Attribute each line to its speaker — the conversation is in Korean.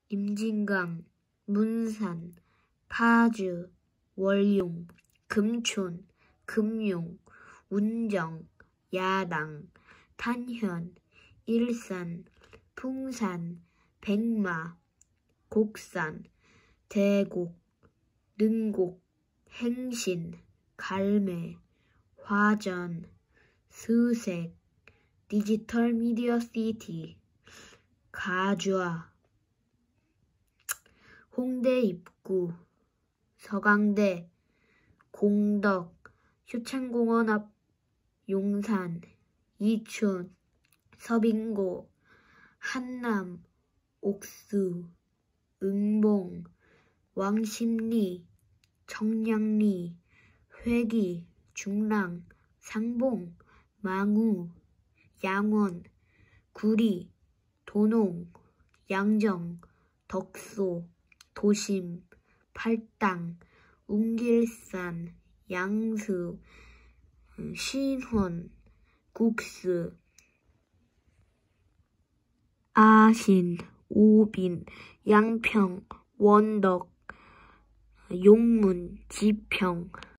Speaker 1: 임진강, 문산, 파주, 월용, 금촌, 금용, 운정, 야당, 탄현, 일산, 풍산, 백마, 곡산, 대곡, 능곡, 행신, 갈매, 화전, 수색, 디지털 미디어 시티, 가주아, 홍대 입구, 서강대, 공덕, 효창공원 앞 용산, 이촌, 서빙고, 한남, 옥수, 응봉, 왕십리, 청량리, 회기, 중랑, 상봉, 망우, 양원, 구리, 도농, 양정, 덕소, 도심, 팔당, 웅길산, 양수, 신혼, 국수, 아신, 오빈, 양평, 원덕, 용문, 지평.